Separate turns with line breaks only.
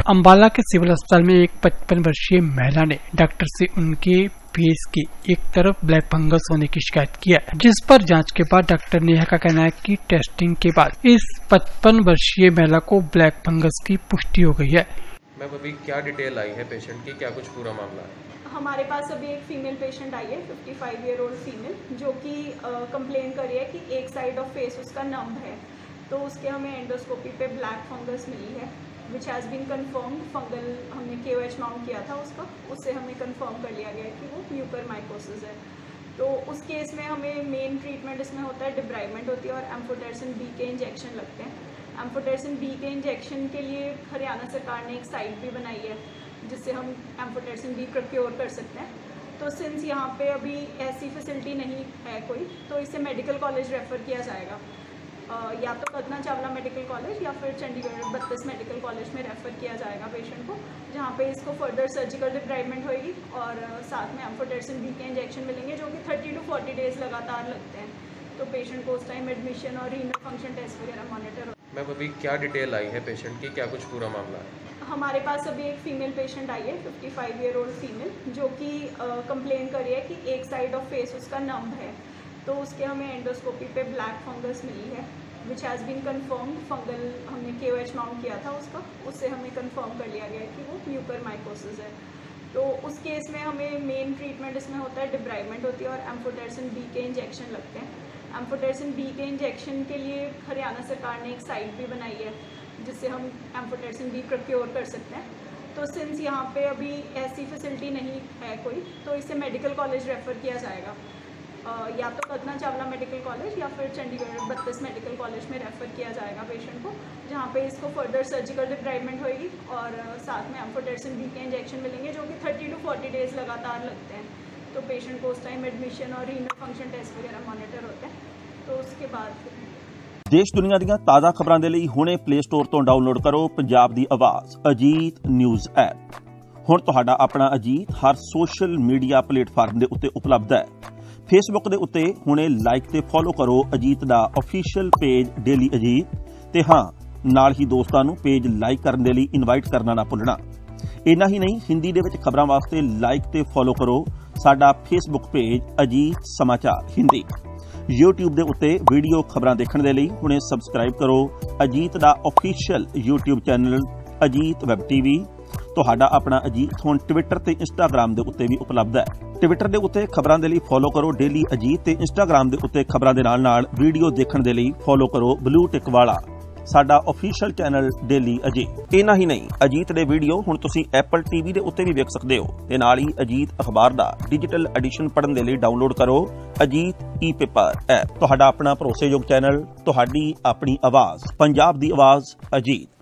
अंबाला के सिविल अस्पताल में एक 55 वर्षीय महिला ने डॉक्टर से उनके फेस की एक तरफ ब्लैक फंगस होने की शिकायत की है, जिस पर जांच के बाद डॉक्टर नेहा का कहना है कि टेस्टिंग के बाद इस 55 वर्षीय महिला को ब्लैक फंगस की पुष्टि हो गई है।
मैम अभी क्या डिटेल आई है पेशेंट की, क्या कुछ पूरा मामला है?
हमारे पास अभी एक फीमेल पेशेंट आई है, 55 ईयर ओल्ड फीमेल, जो कि कंप्लेन कर रही है कि एक साइड ऑफ फेस उसका नम है। तो उसके हमें एंडोस्कोपी पे ब्लैक फंगस मिली है, which has been confirmed. Fungal हमने KOH माउंट किया था उसका, उससे हमें कन्फर्म कर लिया गया कि वो म्यूकरमाइकोसिस है। तो उस केस में हमें मेन ट्रीटमेंट इसमें होता है, डिब्राइमेंट होती है और एम्फोटेरिसिन B के इंजेक्शन लगते हैं। एम्फोटेरिसिन B के इंजेक्शन के लिए हरियाणा सरकार ने एक साइट भी बनाई है जिससे हम एम्फोटेरिसिन B प्रोक्योर कर सकते हैं। तो सिंस यहाँ पे अभी ऐसी फैसिलिटी नहीं है कोई, तो इसे मेडिकल कॉलेज रेफ़र किया जाएगा, या तो कल्पना चावला मेडिकल कॉलेज या फिर चंडीगढ़ 32 मेडिकल कॉलेज में रेफ़र किया जाएगा पेशेंट को, जहाँ पे इसको फर्दर सर्जिकल डिब्राइमेंट होएगी और साथ में एम्फोटेरिसिन B के इंजेक्शन मिलेंगे जो कि 30 to 40 डेज़ लगातार लगते हैं। तो पेशेंट को उस टाइम एडमिशन और रीनल फंक्शन टेस्ट वगैरह मॉनिटर हो।
मैम अभी क्या डिटेल आई है पेशेंट की, क्या कुछ पूरा मामला है?
हमारे पास अभी एक फीमेल पेशेंट आई है, 55 ईयर ओल्ड फीमेल, जो कि कंप्लेन कर रही है कि एक साइड ऑफ फेस उसका नम है। तो उसके हमें एंडोस्कोपी पे ब्लैक फंगस मिली है, which has been confirmed. Fungal हमने KOH माउंट किया था उसका, उससे हमें कन्फर्म कर लिया गया कि वो म्यूकरमाइकोसिस है। तो उस केस में हमें मेन ट्रीटमेंट इसमें होता है, डिब्राइमेंट होती है और एम्फोटेरिसिन B के इंजेक्शन लगते हैं। एम्फोटेरिसिन B के इंजेक्शन के लिए हरियाणा सरकार ने एक साइट भी बनाई है जिससे हम एम्फोटेरिसिन B प्रोक्योर कर सकते हैं। तो सिंस यहाँ पे अभी ऐसी फैसिलिटी नहीं है कोई, तो इसे मेडिकल कॉलेज रेफ़र किया जाएगा, या तो कल्पना चावला मेडिकल कॉलेज या फिर चंडीगढ़ 32 मेडिकल कॉलेज में रेफ़र किया जाएगा पेशेंट को, जहाँ पे इसको फर्दर सर्जिकल डिब्राइमेंट होएगी और साथ में एम्फोटेरिसिन B के इंजेक्शन मिलेंगे जो कि 30 to 40 डेज़ लगातार लगते हैं। तो पेशेंट को उस टाइम एडमिशन और रीनल फंक्शन टेस्ट वगैरह मॉनिटर होते हैं। तो उसके बाद
देश दुनिया ਦੀਆਂ ਤਾਜ਼ਾ ਖਬਰਾਂ ਦੇ ਲਈ ਹੁਣੇ ਪਲੇ ਸਟੋਰ ਤੋਂ ਡਾਊਨਲੋਡ ਕਰੋ ਪੰਜਾਬ ਦੀ ਆਵਾਜ਼ ਅਜੀਤ ਨਿਊਜ਼ ਐਪ। ਹੁਣ ਤੁਹਾਡਾ ਆਪਣਾ ਅਜੀਤ ਹਰ ਸੋਸ਼ਲ ਮੀਡੀਆ ਪਲੇਟਫਾਰਮ ਦੇ ਉੱਤੇ ਉਪਲਬਧ ਹੈ। ਫੇਸਬੁੱਕ ਦੇ ਉੱਤੇ ਹੁਣੇ ਲਾਈਕ ਤੇ ਫੋਲੋ ਕਰੋ ਅਜੀਤ ਦਾ ਅਫੀਸ਼ੀਅਲ ਪੇਜ ਡੇਲੀ ਅਜੀਤ, ਤੇ ਹਾਂ ਨਾਲ ਹੀ ਦੋਸਤਾਂ ਨੂੰ ਪੇਜ ਲਾਈਕ ਕਰਨ ਦੇ ਲਈ ਇਨਵਾਈਟ ਕਰਨਾ ਨਾ ਭੁੱਲਣਾ। ਇੰਨਾ ਹੀ ਨਹੀਂ, ਹਿੰਦੀ ਦੇ ਵਿੱਚ ਖਬਰਾਂ ਵਾਸਤੇ ਲਾਈਕ ਤੇ ਫੋਲੋ ਕਰੋ ਸਾਡਾ ਫੇਸਬੁੱਕ ਪੇਜ ਅਜੀਤ ਸਮਾਚਾਰ ਹਿੰਦੀ। YouTube ਦੇ ਉੱਤੇ ਵੀਡੀਓ ਖਬਰਾਂ ਦੇਖਣ ਦੇ ਲਈ ਹੁਣੇ ਸਬਸਕ੍ਰਾਈਬ ਕਰੋ ਅਜੀਤ ਦਾ official YouTube channel Ajit web TV। ਤੁਹਾਡਾ ਆਪਣਾ ਅਜੀਤ ਹੁਣ ਟਵਿੱਟਰ ਤੇ ਇੰਸਟਾਗ੍ਰਾਮ ਦੇ ਉੱਤੇ ਵੀ ਉਪਲਬਧ ਹੈ। ਟਵਿੱਟਰ ਦੇ ਉੱਤੇ ਖਬਰਾਂ ਦੇ ਲਈ ਫੋਲੋ ਕਰੋ ਡੇਲੀ ਅਜੀਤ, ਤੇ ਇੰਸਟਾਗ੍ਰਾਮ ਦੇ ਉੱਤੇ ਖਬਰਾਂ ਦੇ ਨਾਲ ਵੀਡੀਓ ਦੇਖਣ ਦੇ ਲਈ ਫੋਲੋ ਕਰੋ ਬਲੂ ਟਿਕ ਵਾਲਾ ਸਾਡਾ ਅਫੀਸ਼ੀਅਲ ਚੈਨਲ ਡੇਲੀ ਅਜੀਤ। ਇੰਨਾ ਹੀ ਨਹੀਂ, ਅਜੀਤ ਦੇ ਵੀਡੀਓ ਹੁਣ ਤੁਸੀਂ Apple TV ਦੇ ਉੱਤੇ ਵੀ ਵੇਖ ਸਕਦੇ ਹੋ, ਤੇ ਨਾਲ ਹੀ ਅਜੀਤ ਅਖਬਾਰ ਦਾ ਡਿਜੀਟਲ ਐਡੀਸ਼ਨ ਪੜ੍ਹਨ ਦੇ ਲਈ ਡਾਊਨਲੋਡ ਕਰੋ ਅਜੀਤ ਈ-ਪੇਪਰ ਐਪ। ਤੁਹਾਡਾ ਆਪਣਾ ਭਰੋਸੇਯੋਗ ਚੈਨਲ, ਤੁਹਾਡੀ ਆਪਣੀ ਆਵਾਜ਼, ਪੰਜਾਬ ਦੀ ਆਵਾਜ਼ ਅਜੀਤ।